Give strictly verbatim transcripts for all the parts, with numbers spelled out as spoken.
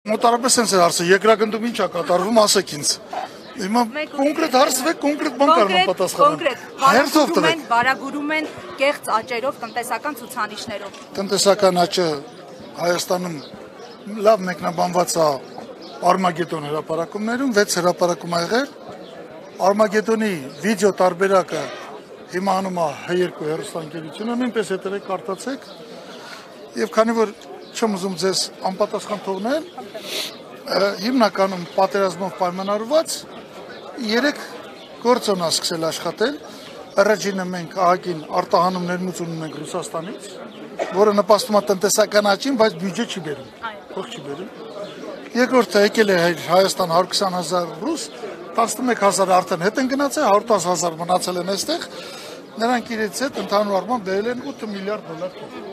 Մոտարապես sense է հարցը, երկրագնդում ինչ է կատարվում, ասեք ինձ։ Հիմա կոնկրետ հարցվեք, կոնկրետ բան կարող եմ պատասխանել։ Հերթով տվեք։ Բարագուրում են կեղծ աճերով տնտեսական ցուցանիշներով։ Տնտեսական աճը Հայաստանում լավ մեկնաբանված է Արմագետոն հրապարակումներում, վեց հրապարակում ա եղել։ Արմագետոնի վիդեո տարբերակը հիմա անում է Հ երկու հեռուստաընկերությունը, նույնպես հետևեք, կարդացեք։ Եվ քանի որ չեմ ուզում ձեզ անպատասխան թողնել, հիմնականում պատերազմով պայմանավորված երեք գործոն է սկսել աշխատել։ Առաջինը մենք ԱՀԿ-ին արտահանում ներմուծում ունենք Ռուսաստանից, որը նպաստում է տնտեսական աճին, բայց բյուջե չի բերում, փող չի բերում։ Երկրորդը եկել է Հայաստան հարյուր քսան հազար ռուս, տասնմեկ հազար արդեն հետ են գնացել, հարյուր տասը հազար մնացել են այստեղ, նրանք իրենց հետ ընդհանուր առմամբ բերել են ութ միլիարդ դոլար։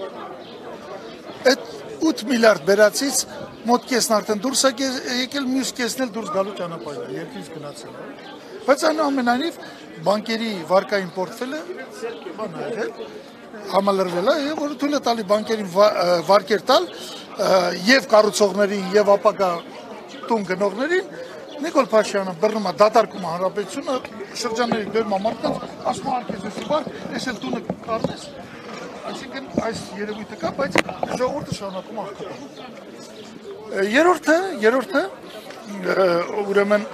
Այդ ութ միլիարդ բերածից մոտ կեսն արդեն դուրս է եկել, մյուս կեսն էլ դուրս գալու ճանապարհն է, երկրից գնացել։ Բայց այնուամենայնիվ բանկերի վարկային պորտֆելը բան է եղել, համալրվել է, եւ որը թույլ է տալի բանկերին վարկեր տալ եւ կառուցողներին եւ ապակա տուն գնողներին։ Նիկոլ Փաշինյանը բռնում է դատարկում հանրապետությունը, շրջանների դերում մարդկանց, ասում է արկեզեսի բար, ես էլ տունը կառնես։ Այսինքն այս երևույթը կա, բայց ժողովուրդը շարունակում աղքատում։ Երրորդը, երրորդը ուրեմն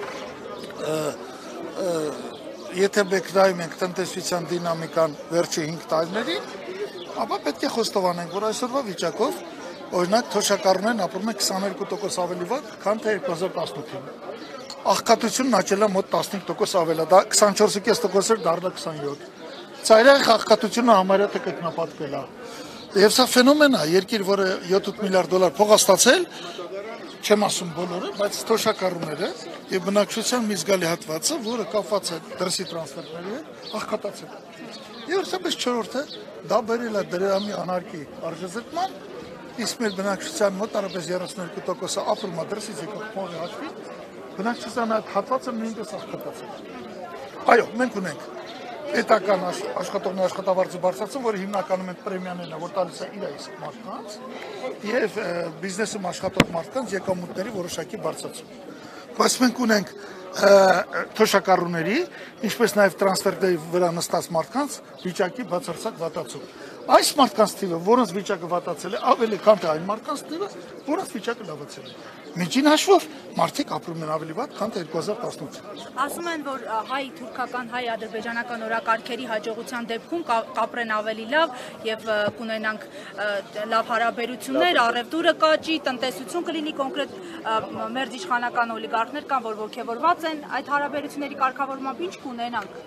եթե մեկնայում ենք տնտեսության դինամիկան վերջի հինգ տարիներին, ապա պետք է խոստովանենք, որ այսօրվա վիճակով օրինակ թոշակառուներն ապրում են քսաներկու տոկոս ավելի վատ, քան թե երկու հազար տասնութին։ Աղքատությունն աճել է մոտ տասնհինգ տոկոս ավել է, դա քսանչորս կես տոկոս էր, դառնա քսանյոթ։ Ծայրահեղ աղքատությունը համարյա թե կրկնապատկվել է։ Եվ սա ֆենոմեն է, երկիր, որը յոթ միլիարդ դոլար փող է ստացել, չեմ ասում բոլորը, բայց թոշակառուները եւ բնակչության մի զգալի հատվածը, որը կապված է դրսի տրանսֆերների հետ, աղքատացել։ Եվ հերթապես չորրորդը դա բերել է դրամի անարգի արժեզրկման, իսկ մեր բնակչության մոտարապես երեսունյոթ տոկոսը ապրում է դրսից եկող փողի հաշվին, բնակչության այդ հատվածը նույնպես աղքատացել։ Այո, մենք ունենք պետական աշխատողների աշխատավարձը բարձրացում, որը հիմնականում են պրեմիաներն է, որ տալիս է իր իսկ մարդկանց, եւ բիզնեսում աշխատող մարդկանց եկամուտների որոշակի բարձրացում։ Բայց մենք ունենք թոշակառուների, ինչպես նաեւ տրանսֆերների վրա նստած մարդկանց վիճակի բացարձակ վատացում։ Այս մարդկանց թիվը, որոնց վիճակը վատացել է, ավելի քան թե այն մարդկանց թիվը, որոնց վիճակը լավացել է։ Միջին հաշվով մարդիկ ապրում են ավելի վատ, քան թե երկու հազար տասնութին։ Ասում են, որ հայ-թուրքական, հայ-ադրբեջանական օրակարգերի հաջողության դեպքում կապրեն ավելի լավ եւ կունենանք լավ հարաբերություններ, առևտուրը կաճի, տնտեսություն կլինի, կոնկրետ մերձ իշխանական օլիգարխներ կան, որ ոգևորված են, այդ հարաբերությունների կարգավորմամբ ինչ կունենանք։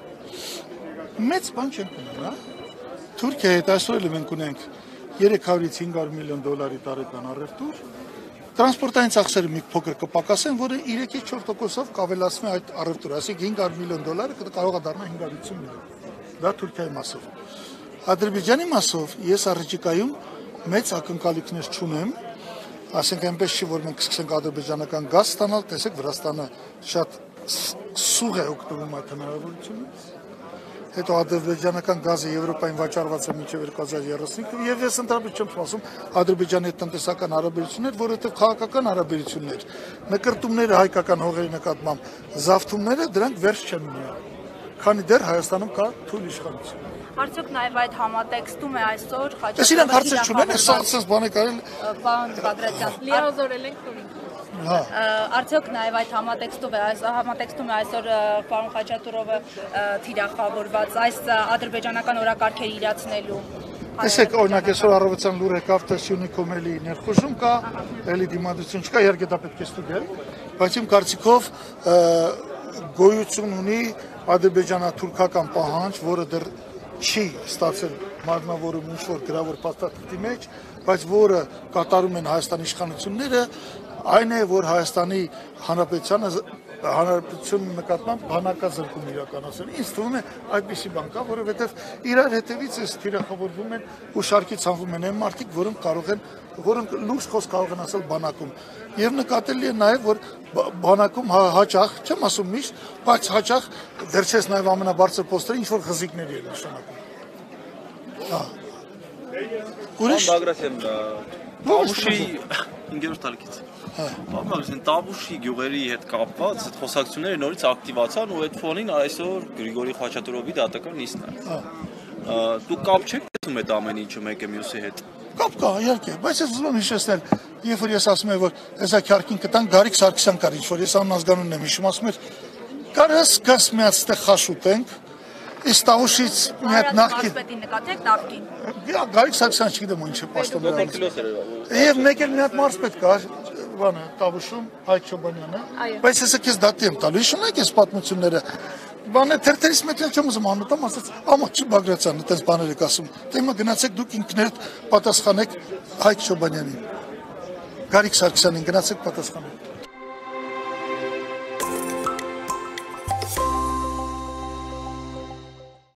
Մեծ բան չենք ունենա։ Թուրքիայի հետ այսօր էլ մենք ունենք երեք հարյուրից հինգ հարյուր միլիոն դոլարի տարեկան առևտուր, տրանսպորտային ծախսերը մի փոքր կպակասեն, որը երեքից չորս տոկոսով կավելացնի այդ առևտուրը, այսինքն հինգ հարյուր միլիոն դոլարը կարող է դառնալ հինգ հարյուր ութ միլիոն։ Դա Թուրքիայի մասով։ Ադրբեջանի մասով ես առջիկայում մեծ ակնկալիքներ չունեմ, ասենք այնպես չի, որ մենք սկսենք ադրբեջանական գազ ստանալ, տեսեք Վրաստանը շատ սուղ է օգտվում այդ հնարավորությունից։ Հետո ադրբեջանական գազը Եվրոպային վաճառված է մինչև երկու հազար երեսունհինգ եւ ես ընդհանրապես չեմ ասում Ադրբեջանի հետ տնտեսական հարաբերություններ, որովհետեւ քաղաքական հարաբերություններ, նկրտումները հայկական հողերի նկատմամբ, զավթումները դրանք վերջ չեն ունենա, քանի դեռ Հայաստանում կա թույլ իշխանություն։ Արդյոք նաև այդ համատեքստում է այսօր Ես իրենք հարցեր չունեն, սա ասես բան է կարել։ Պարոն Բագրատյան, լիազորել ենք տուրին։ Արդյոք նաև այդ համատեքստով է, այս համատեքստում է այսօր պարոն Խաչատուրովը թիրախավորված այս ադրբեջանական օրակարգերը իրացնելու։ Տեսեք, օրինակ այսօր առավոտյան լուր եկավ, թե Սյունիքում էլի ներխուժում կա, էլի դիմադրություն չկա, իհարկե դա պետք է ստուգել, բայց իմ կարծիքով գոյություն ունի ադրբեջանա-թուրքական պահանջ, որը դեռ չի ստացել մարմնավորում ինչ-որ գրավոր փաստաթղթի մեջ, բայց որը կատարում են Հայաստանի իշխանությունները, այն է, որ Հայաստանի Հանրապետությանը հանրապետության նկատմամբ բանակազրկում իրականացնել։ Ինձ թվում է այդպիսի բան կա, որովհետև իրար հետևից էս թիրախավորվում են ու շարքի ցանվում են այն մարդիկ, որոնք կարող են, որոնք լուրջ խոսք կարող են ասել բանակում։ Եվ նկատելի է նաև, որ բանակում հաճախ, չեմ ասում միշտ, բայց հաճախ վերջերս նաև ամենաբարձր պոստերը ինչ որ խզիկների են նշանակում։ Հա։ Ուրիշ Բագրատյան, Տավուշի հինգերորդ տալիքից։ Բավական Տավուշի գյուղերի հետ կապված այդ խոսակցությունները նորից ակտիվացան ու այդ ֆոնին այսօր Գրիգորի Խաչատուրովի դատական նիստն է։ Դու կապ չեք գտնում այդ ամեն ինչը մեկը մյուսի հետ։ Կապ կա, իհարկե, բայց ես ուզում եմ հիշեցնել, երբ որ ես ասում եմ, որ հեսա քյարքին կտան Գարիկ Սարգսյան կար, ինչ որ ես անազգանունն եմ հիշում, ասում էր, կարաս գաս մի հատ ստեղ խաշուտենք, իսկ Տավուշից մի հատ նախքին Մարզպետին նկատեք նախքին։ Գարիկ Սարգսյան չգիտեմ ինչ է պաշտոնը։ Եվ մեկ էլ մի հատ մարզպետ կար, բանը Տավուշում, Հայկ Չոբանյանը, բայց հեսա քեզ դատի եմ տալու, հիշում եք այս պատմությունները։ Բանը թերթերից մեկն չեմ ուզում անուտամ, ասաց, ամաչի Բագրատյանը, այդպես բաներ եք ասում։ Դե հիմա գնացեք դուք ինքներդ պատասխանեք Հայկ Չոբանյանին, Գարիկ Սարգսյանին գնացեք պատասխանեք։